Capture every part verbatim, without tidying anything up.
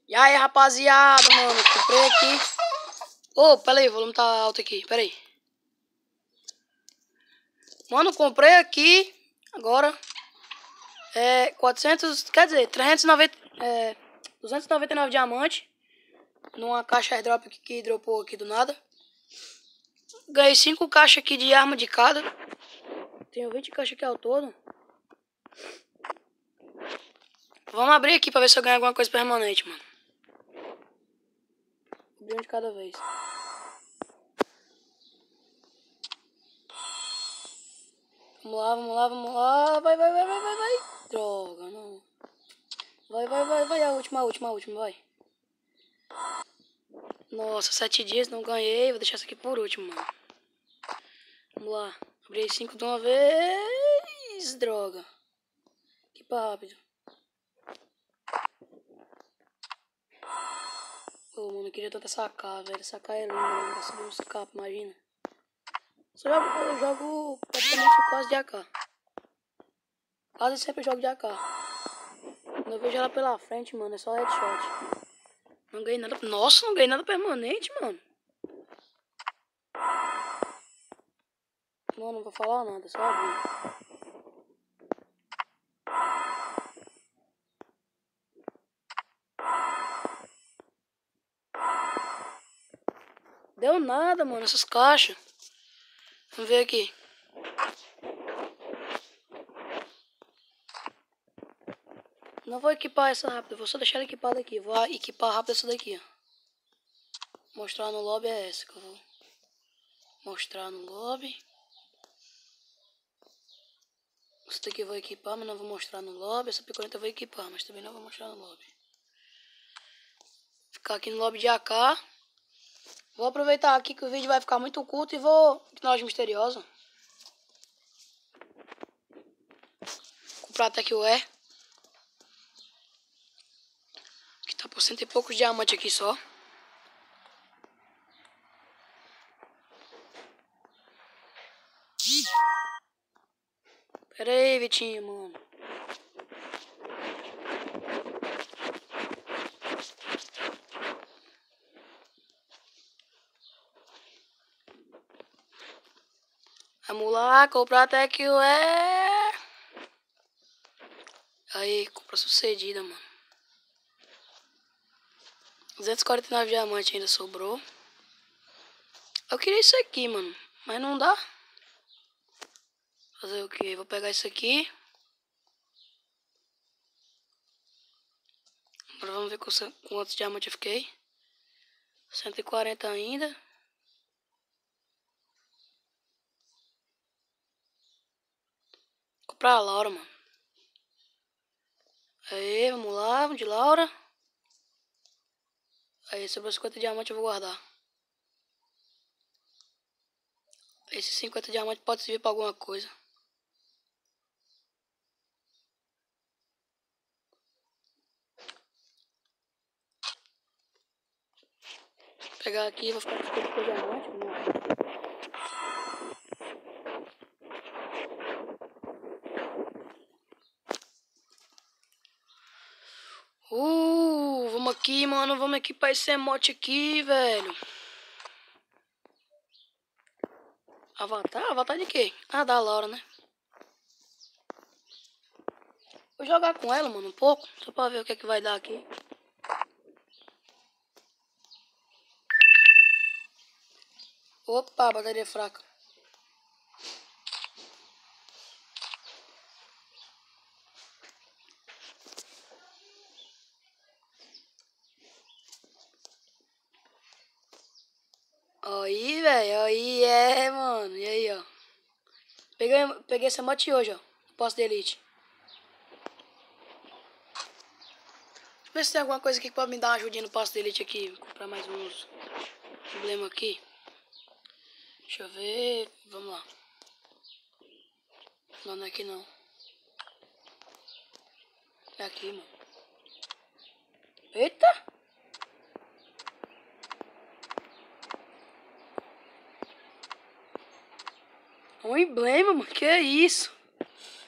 E aí, rapaziada, mano, comprei aqui. Ô, oh, pera aí, o volume tá alto aqui, pera aí. Mano, comprei aqui, agora, é, quatrocentos, quer dizer, trezentos e noventa, é, duzentos e noventa e nove diamantes. Numa caixa airdrop que, que dropou aqui do nada. Ganhei cinco caixas aqui de arma de cada. Tenho vinte caixas aqui ao todo. Vamos abrir aqui pra ver se eu ganho alguma coisa permanente, mano. Abrir um de cada vez. Vamos lá, vamos lá, vamos lá. Vai, vai, vai, vai, vai, vai. Droga, não. Vai, vai, vai, vai. A última, a última, a última, vai. Nossa, sete dias, não ganhei. Vou deixar isso aqui por último, mano. Vamos lá. Abri cinco de uma vez. Droga. Equipa rápido. Pô, mano, eu queria tanto sacar, velho. Sacar é lindo, mano. Vai subir uns capos, imagina. Só jogo, eu jogo praticamente quase de A K. Quase sempre jogo de A K. Quando eu vejo ela pela frente, mano, é só headshot. Não ganhei nada. Nossa, não ganhei nada permanente, mano. Não, não vou falar nada, só abrir. Deu nada, mano, essas caixas. Vamos ver aqui. Não vou equipar essa rápido, vou só deixar ela equipada aqui. Vou equipar rápido essa daqui, ó. Mostrar no lobby é essa que eu vou mostrar no lobby. Essa daqui eu vou equipar, mas não vou mostrar no lobby. Essa picoleta eu vou equipar, mas também não vou mostrar no lobby. Ficar aqui no lobby de A K. Vou aproveitar aqui que o vídeo vai ficar muito curto e vou na loja misteriosa. Comprar até que o é. Que tá por cento e poucos diamantes aqui só. Pera aí, Vitinho, mano. Vamos lá, comprar até que o é. Aí, compra sucedida, mano. duzentos e quarenta e nove diamantes ainda sobrou. Eu queria isso aqui, mano. Mas não dá. Fazer o que? Vou pegar isso aqui. Agora vamos ver com quantos diamantes eu fiquei. cento e quarenta ainda. Comprar a Laura, mano. Aí, vamos lá, vamos de Laura. Aí, sobrou cinquenta diamantes, eu vou guardar. Esses cinquenta diamantes podem servir pra alguma coisa. Vou pegar aqui, vou ficar com cinquenta diamantes. Uh, vamos aqui, mano. Vamos aqui pra esse emote aqui, velho. Avatar? Avatar de quê? Ah, da Laura, né? Vou jogar com ela, mano, um pouco. Só pra ver o que é que vai dar aqui. Opa, bateria fraca. Aí, velho. Aí é, mano. E aí, ó. Peguei, peguei esse emote hoje, ó. Posse de elite. Deixa eu ver se tem alguma coisa aqui que pode me dar uma ajudinha no passo de elite aqui. Vou comprar mais uns problemas aqui. Deixa eu ver. Vamos lá. Não, não é aqui não. É aqui, mano. Eita! Um emblema, mano. Que é isso?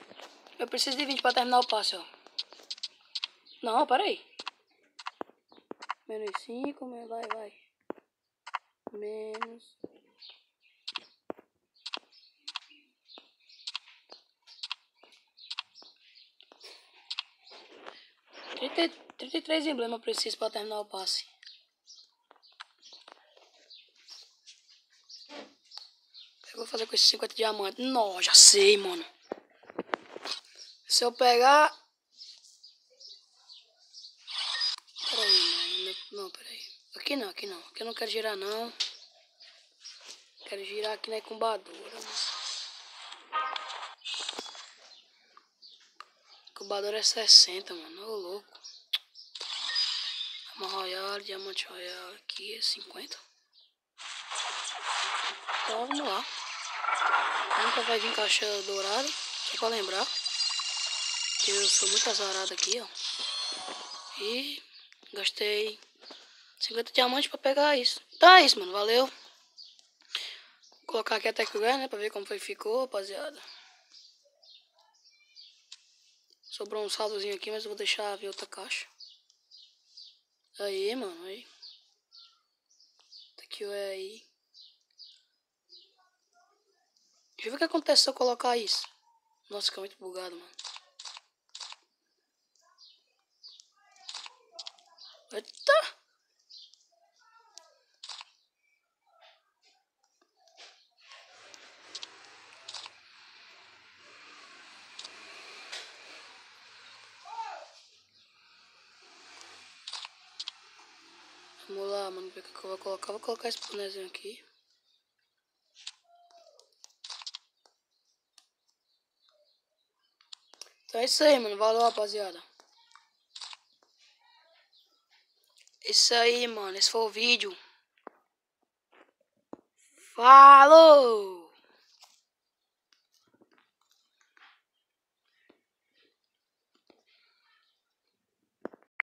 Eu preciso de vinte pra terminar o passe, ó. Não, pera aí. Menos cinco, vai, vai. Menos. trinta e três emblemas preciso para terminar o passe. Eu vou fazer com esses cinquenta diamantes. Não, já sei, mano. Se eu pegar... Peraí, mano. Não, peraí. Aqui não, aqui não. Aqui eu não quero girar, não. Quero girar aqui na incubadora, mano. Incubadora é sessenta, mano. Ô, louco. Uma Royal, Diamante Royal aqui é cinquenta. Então vamos lá. Nunca vai vir caixa dourada. Só pra lembrar. Que eu sou muito azarado aqui, ó. E gastei cinquenta diamantes pra pegar isso. Então é isso, mano. Valeu. Vou colocar aqui até que eu ganho, né? Pra ver como foi que ficou, rapaziada. Sobrou um saldozinho aqui, mas eu vou deixar ver outra caixa. Aí, mano, aí. Tá aqui o é aí. Deixa eu ver o que acontece se eu colocar isso. Nossa, fica muito bugado, mano. Eita! Vamos lá, mano, ver o que eu vou colocar. Vou colocar esse bonezinho aqui. Então é isso aí, mano. Valeu, rapaziada. Isso aí, mano. Esse foi o vídeo. Falou!